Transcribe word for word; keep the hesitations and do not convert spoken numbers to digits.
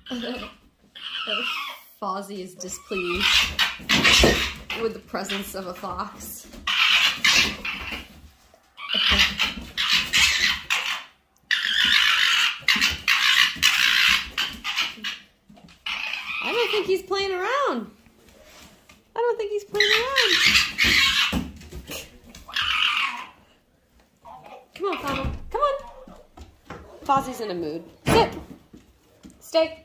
Fawzi is displeased with the presence of a fox. I don't think he's playing around. I don't think he's playing around. Come on, Fawzi. Come on. Fawzi's in a mood. Sit. Stay.